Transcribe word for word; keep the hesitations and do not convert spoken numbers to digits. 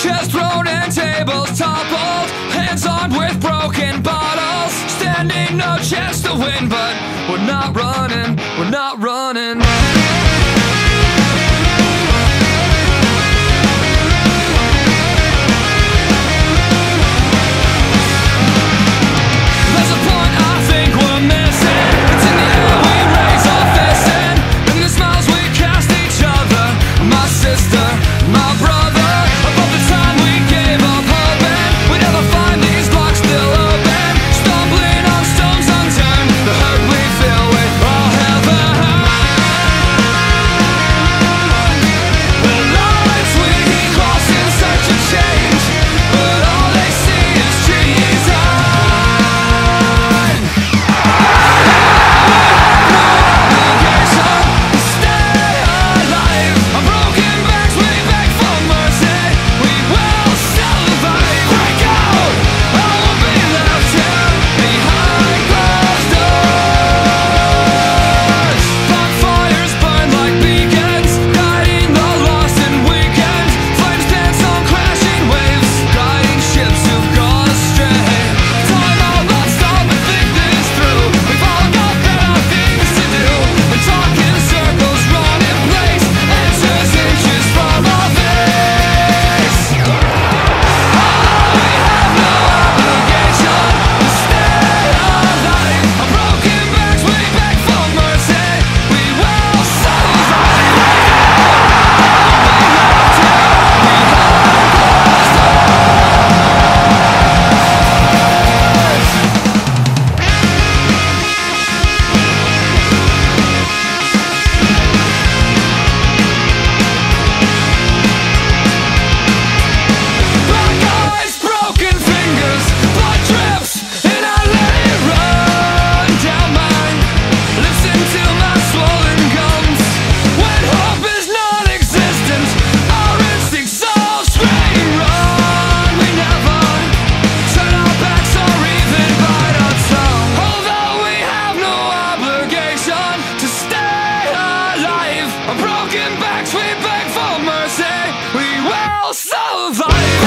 Chairs thrown and tables toppled, hands armed with broken bottles. Standing, no chance to win, but we're not running, we're not running. There's a point I think we're missing. It's in the air we raise our fists in, in the smiles we cast each other. My sister, my brother, about the time we gave up hoping we'd never find these blocks still open. Stumbling on stones unturned, the hurt we feel with all heaven. The lines we cross in search of change, but all they see is trees on. Obligation to stay alive. On broken backs we beg for mercy. We will survive. Break out, I won't be left here behind closed doors. Bonfires burn like beacons, guiding the lost and weekend. Flames dance on crashing waves, guiding ships who've gone astray. Time out, let's stop and think this through. We've all got better things to do than talk in circles, run in place, inches, inches from our face. We have no obligation to stay alive. On broken backs we beg for mercy. We will survive. Black eyes, broken fingers, blood drips, and I let it run down mine. Listen to my swollen gums. When hope is non-existent, our instincts all scream run. We never turn our backs or even bite our tongue. Although we have no obligation to stay alive. On broken backs we beg for mercy. We will survive.